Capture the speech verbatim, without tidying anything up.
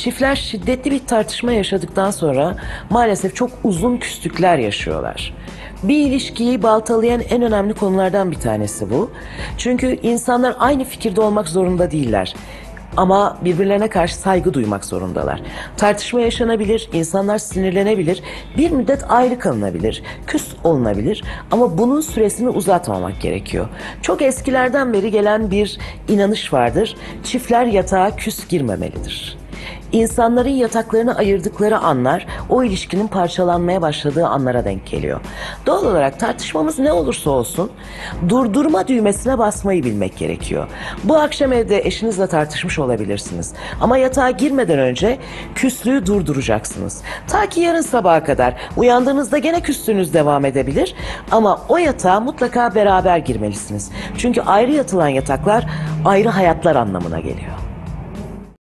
Çiftler şiddetli bir tartışma yaşadıktan sonra maalesef çok uzun küslükler yaşıyorlar. Bir ilişkiyi baltalayan en önemli konulardan bir tanesi bu. Çünkü insanlar aynı fikirde olmak zorunda değiller. Ama birbirlerine karşı saygı duymak zorundalar. Tartışma yaşanabilir, insanlar sinirlenebilir, bir müddet ayrı kalınabilir, küs olunabilir ama bunun süresini uzatmamak gerekiyor. Çok eskilerden beri gelen bir inanış vardır. Çiftler yatağa küs girmemelidir. İnsanların yataklarını ayırdıkları anlar o ilişkinin parçalanmaya başladığı anlara denk geliyor. Doğal olarak tartışmamız ne olursa olsun durdurma düğmesine basmayı bilmek gerekiyor. Bu akşam evde eşinizle tartışmış olabilirsiniz. Ama yatağa girmeden önce küslüğü durduracaksınız. Ta ki yarın sabaha kadar uyandığınızda gene küslüğünüz devam edebilir. Ama o yatağa mutlaka beraber girmelisiniz. Çünkü ayrı yatılan yataklar ayrı hayatlar anlamına geliyor.